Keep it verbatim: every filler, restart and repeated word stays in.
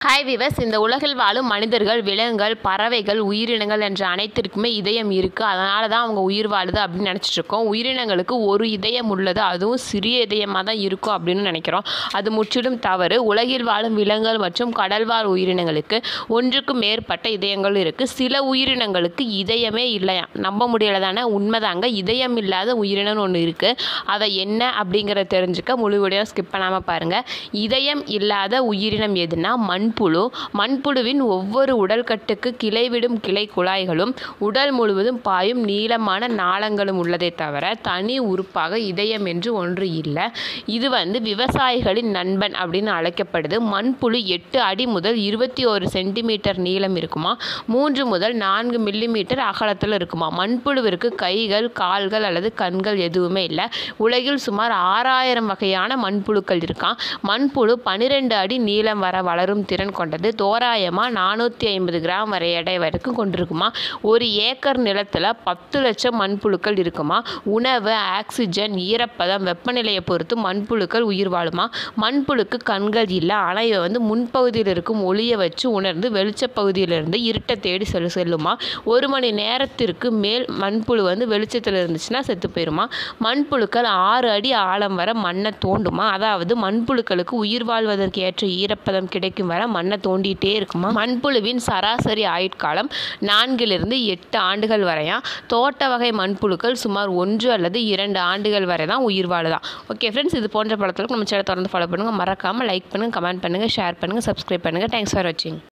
Hi விவஸ், இந்த உலகில் வாழும் மனிதர்கள், விலங்குகள், பறவைகள், உயிரினங்கள் என்ற அனைத்திற்குமே இதயம் இருக்குது. அதனால தான் அவங்க உயிர் வாழுது அப்படின்னு நினச்சிட்டு இருக்கோம். உயிரினங்களுக்கு ஒரு இதயம் உள்ளது, அதுவும் சிறிய இதயமாக தான் இருக்கும் அப்படின்னு நினைக்கிறோம். அது முற்றிலும் தவறு. உலகில் வாழும் விலங்குகள் மற்றும் கடல்வாழ் உயிரினங்களுக்கு ஒன்றுக்கும் மேற்பட்ட இதயங்கள் இருக்குது. சில உயிரினங்களுக்கு இதயமே இல்லையா, நம்ப முடியல தானே? உண்மைதாங்க. இதயம் இல்லாத உயிரினம் ஒன்று இருக்குது. அதை என்ன அப்படிங்கிறத தெரிஞ்சுக்க முழு வீடியோ ஸ்கிப் பண்ணாமல் பாருங்கள். இதயம் இல்லாத உயிரினம் எதுனா மண் மண்புழு. மண்புழுவின் ஒவ்வொரு உடல்கட்டுக்கு கிளைவிடும் கிளை குழாய்களும் உடல் முழுவதும் பாயும் நீளமான நாளங்களும் உள்ளதே தவிர தனி உறுப்பாக இதயம் என்று ஒன்று இல்லை. இது வந்து விவசாயிகளின் நண்பன் அப்படின்னு அழைக்கப்படுது. மண்புழு எட்டு அடி முதல் இருபத்தி ஒரு சென்டிமீட்டர் நீளம் இருக்குமா, மூன்று முதல் நான்கு மில்லிமீட்டர் அகலத்தில் இருக்குமா. மண்புழுவிற்கு கைகள், கால்கள் அல்லது கண்கள் எதுவுமே இல்லை. உலகில் சுமார் ஆறாயிரம் வகையான மண்புழுக்கள் இருக்கான். மண்புழு பன்னிரெண்டு அடி நீளம் வர வளரும் திறன் கொண்டது. தோராயமாக நானூற்றி ஐம்பது கிராம் வரை எடை வரைக்கும் கொண்டிருக்குமா. ஒரு ஏக்கர் நிலத்தில் பத்து லட்சம் மண்புழுக்கள் இருக்குமா. உணவு, ஆக்சிஜன், ஈரப்பதம், வெப்பநிலையை பொறுத்து மண்புழுக்கள் உயிர் வாழுமா. மண்புழுக்கு கண்கள் இல்லை, ஆனால் இவை வந்து முன்பகுதியில் இருக்கும் ஒளியை வச்சு உணர்ந்து வெளிச்ச பகுதியிலிருந்து இருட்டை தேடி செல் செல்லுமா. ஒரு மணி நேரத்திற்கு மேல் மண்புழு வந்து வெளிச்சத்தில் இருந்துச்சுன்னா செத்து போயிருமா. மண்புழுக்கள் ஆறு அடி ஆழம் வர மண்ணை தோண்டுமா. அதாவது மண்புழுக்களுக்கு உயிர் வாழ்வதற்கு ஏற்ற ஈரப்பதம் கிடைக்கும் வர மண்ணை தோண்டிகிட்டே இருக்குமா. மண்புழுவின் சராசரி ஆயுட்காலம் நான்கிலிருந்து எட்டு ஆண்டுகள் வரையா. தோட்ட வகை மண்புழுக்கள் சுமார் ஒன்று அல்லது இரண்டு ஆண்டுகள் வரை தான் உயிர் வாழுதான். ஓகே ஃப்ரெண்ட்ஸ், இது போன்ற படத்துக்கு நம்ம சேனலை தொடர்ந்து ஃபாலோ பண்ணுங்கள். மறக்காமல் லைக் பண்ணுங்கள், கமெண்ட் பண்ணுங்கள், ஷேர் பண்ணுங்கள், சப்ஸ்கிரைப் பண்ணுங்கள். தேங்க்ஸ் ஃபார் வாட்சிங்.